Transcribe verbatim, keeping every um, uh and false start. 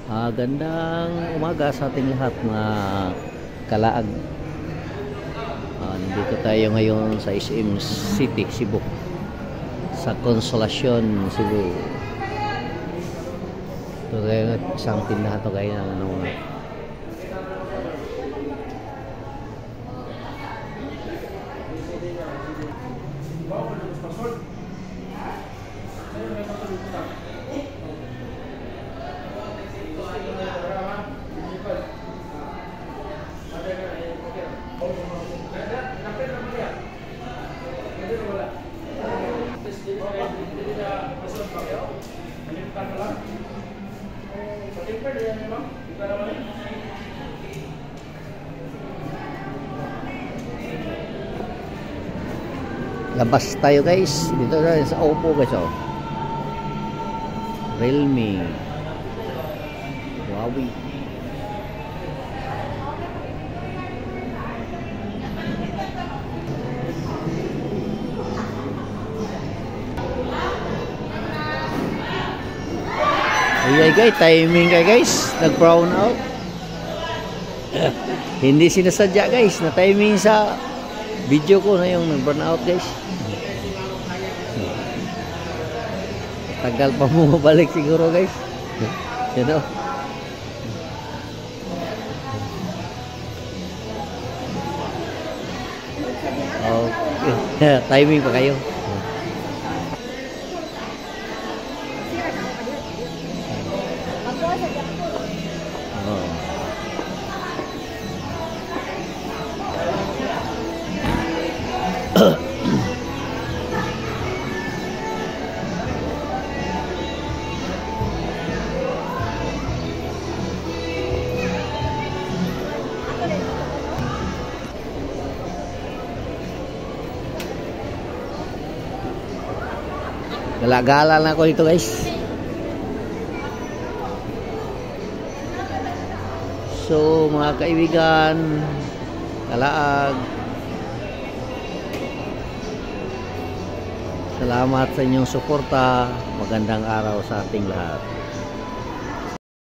Ah, gandang umaga sa ating lahat mga kalaag. Ah, nandito tayo ngayon sa S M City, Cebu. Sa Consolacion, Cebu. Ito kayo, isang tindahan to kayo ng ano, labas tayo guys. Dito tayo sa Oppo guys, oh. Realme, Huawei. Ay guys, timing kay guys, nag brown out. Hindi sinasadya guys, na timing sa video ko na yung nag brown out guys. Tagal pa mo balik siguro guys. You know? Okay. Timing pa kayo. Oh. Gala-gala na ako dito guys. So mga kaibigan, kalaag, salamat sa inyong suporta. Magandang araw sa ating lahat.